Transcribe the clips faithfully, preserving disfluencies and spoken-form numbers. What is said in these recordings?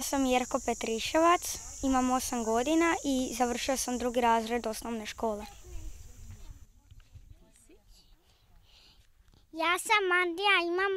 sam Jerko Petriševac, imam osam godina i završio sam drugi razred osnovne škole. Ja sam Andija, imam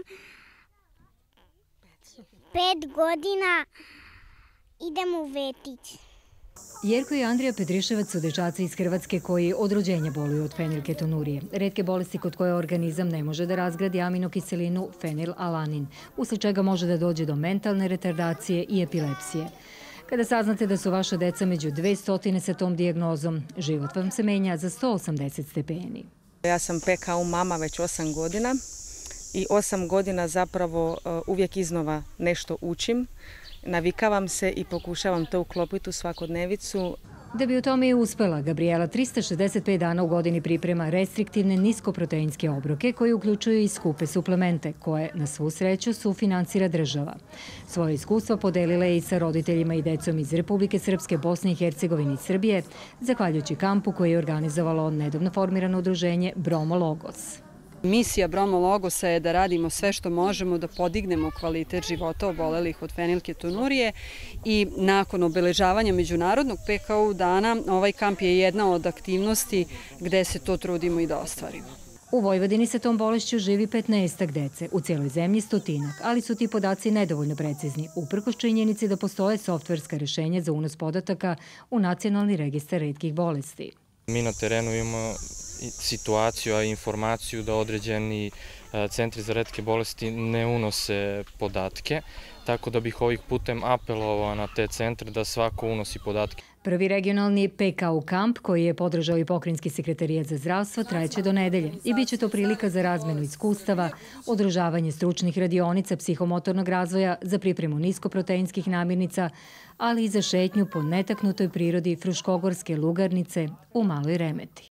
pet godina, idem u Vetić. Jerko i Andrija Petriševac su dečaci iz Hrvatske koji od rođenja boluju od fenilketonurije, retke bolesti kod koje organizam ne može da razgradi aminokiselinu fenilalanin, usled čega može da dođe do mentalne retardacije i epilepsije. Kada saznate da su vaša deca među dvesta sa tom dijagnozom, život vam se menja za sto osamdeset stepeni. Ja sam P K U mama već osam godina i osam godina zapravo uvijek iznova nešto učim. Navikavam se i pokušavam to uklopiti u svakodnevicu. Da bi u tome i uspela, Gabriela trista šezdeset pet dana u godini priprema restriktivne niskoproteinske obroke koji uključuju i skupe suplemente koje, na svu sreću, sufinansira država. Svoje iskustva podelila je i sa roditeljima i decom iz Republike Srpske, Bosne i Hercegovine i Srbije, zahvaljujući kampu koji je organizovalo nedavno formirano udruženje Bromo Logos. Misija Bromo Logosa je da radimo sve što možemo da podignemo kvalitet života obolelih od fenilketonurije i nakon obeležavanja Međunarodnog P K U dana ovaj kamp je jedna od aktivnosti gde se to trudimo i da ostvarimo. U Vojvodini sa tom bolešću živi petnaestak dece, u cijeloj zemlji stotinak, ali su ti podaci nedovoljno precizni, uprkos činjenici da postoje softverska rešenja za unos podataka u Nacionalni registar retkih bolesti. Mi na terenu imamo situaciju, a informaciju da određeni centri za retke bolesti ne unose podatke, tako da bih ovih putem apelovao na te centre da svako unosi podatke. Prvi regionalni P K U kamp, koji je podržao i Pokrajinski sekretarijat za zdravstvo, trajeće do nedelje i bit će to prilika za razmenu iskustava, održavanje stručnih radionica psihomotornog razvoja za pripremu niskoproteinskih namirnica, ali i za šetnju po netaknutoj prirodi Fruškogorske lugarnice u Maloj Remeti.